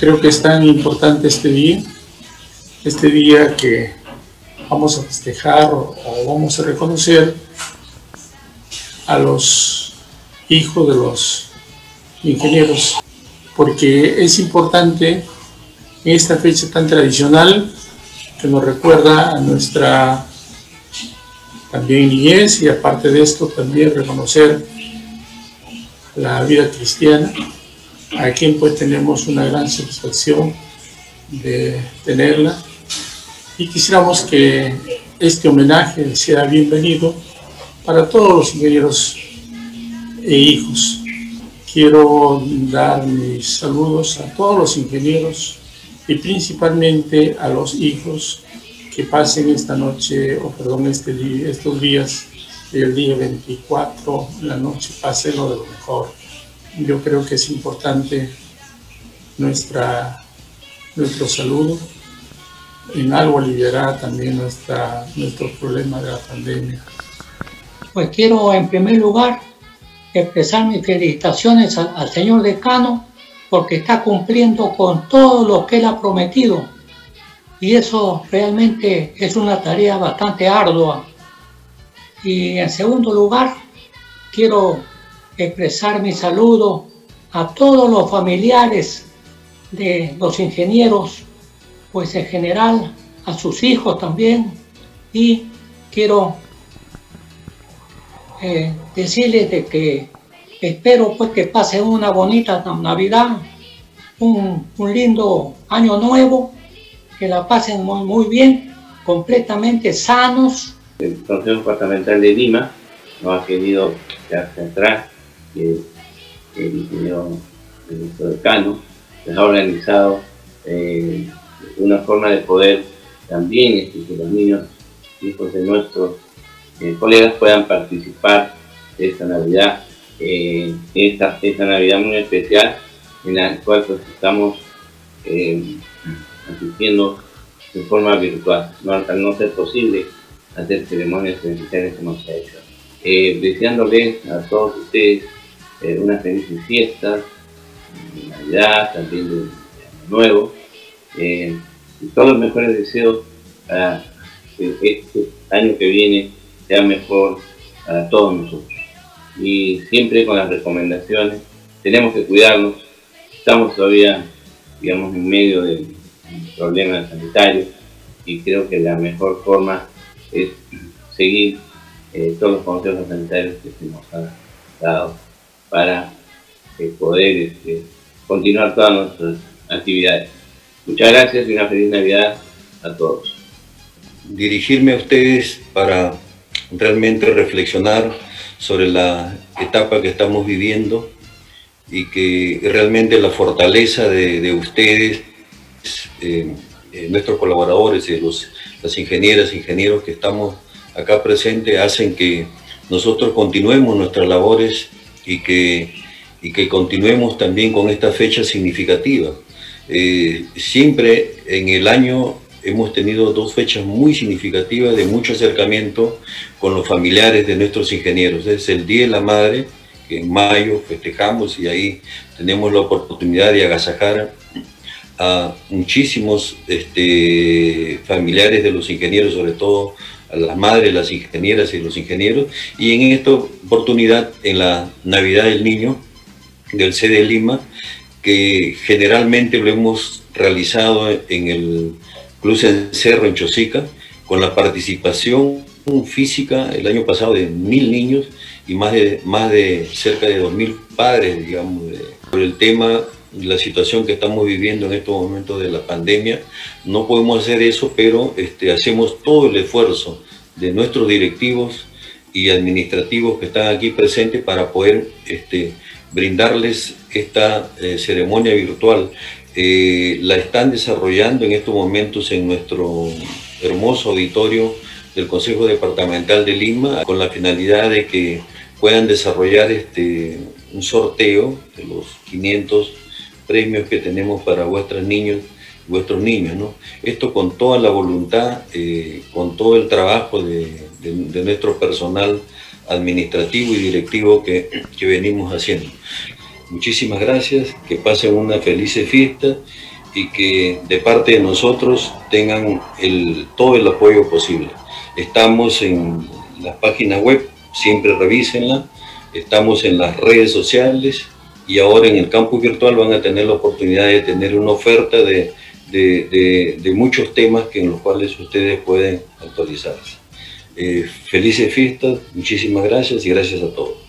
Creo que es tan importante este día que vamos a festejar o vamos a reconocer a los hijos de los ingenieros, porque es importante en esta fecha tan tradicional que nos recuerda a nuestra también niñez, y aparte de esto también reconocer la vida cristiana, a quien pues tenemos una gran satisfacción de tenerla, y quisiéramos que este homenaje sea bienvenido para todos los ingenieros e hijos. Quiero dar mis saludos a todos los ingenieros y principalmente a los hijos que pasen esta noche, estos días, el día 24, la noche, pásenlo de lo mejor. Yo creo que es importante nuestro saludo. En algo aliviará también nuestro problema de la pandemia. Pues quiero en primer lugar expresar mis felicitaciones al señor decano, porque está cumpliendo con todo lo que él ha prometido, y eso realmente es una tarea bastante ardua. Y en segundo lugar, quiero expresar mi saludo a todos los familiares de los ingenieros, pues en general a sus hijos también, y quiero decirles de que espero pues que pasen una bonita Navidad, un lindo año nuevo, que la pasen muy bien, completamente sanos. El Consejo Departamental de Lima nos ha querido centrar que el ingeniero ministro decano les ha organizado una forma de poder también que los niños, hijos de nuestros colegas, puedan participar de esta Navidad, esta Navidad muy especial, en la cual pues, estamos asistiendo de forma virtual, al no ser posible hacer ceremonias presenciales como se ha hecho. Deseándoles a todos ustedes unas felices fiestas de Navidad, también de Año Nuevo, y todos los mejores deseos para que este año que viene sea mejor para todos nosotros. Y siempre con las recomendaciones, tenemos que cuidarnos, estamos todavía, digamos, en medio del problema sanitario, y creo que la mejor forma es seguir todos los consejos sanitarios que se nos han dado para poder continuar todas nuestras actividades. Muchas gracias y una feliz Navidad a todos. Dirigirme a ustedes para realmente reflexionar sobre la etapa que estamos viviendo, y que realmente la fortaleza de ustedes, nuestros colaboradores y las ingenieras e ingenieros que estamos acá presentes, hacen que nosotros continuemos nuestras labores y que continuemos también con esta fecha significativa. Siempre en el año hemos tenido dos fechas muy significativas de mucho acercamiento con los familiares de nuestros ingenieros. Es el Día de la Madre, que en mayo festejamos, y ahí tenemos la oportunidad de agasajar a muchísimos familiares de los ingenieros, sobre todo a las madres, las ingenieras y los ingenieros. Y en esta oportunidad, en la Navidad del Niño del CD Lima, que generalmente lo hemos realizado en el Club Cencerro en Chosica, con la participación física el año pasado de 1000 niños y más de cerca de 2000 padres, digamos, por el tema, la situación que estamos viviendo en estos momentos de la pandemia. No podemos hacer eso, pero hacemos todo el esfuerzo de nuestros directivos y administrativos que están aquí presentes para poder brindarles esta ceremonia virtual. La están desarrollando en estos momentos en nuestro hermoso auditorio del Consejo Departamental de Lima, con la finalidad de que puedan desarrollar un sorteo de los 500 premios que tenemos para vuestros niños, ¿no? Esto con toda la voluntad, con todo el trabajo de nuestro personal administrativo y directivo que venimos haciendo. Muchísimas gracias, que pasen una feliz fiesta y que de parte de nosotros tengan todo el apoyo posible. Estamos en las páginas web, siempre revísenla, estamos en las redes sociales y ahora en el campus virtual van a tener la oportunidad de tener una oferta de muchos temas en los cuales ustedes pueden actualizarse. Felices fiestas, muchísimas gracias y gracias a todos.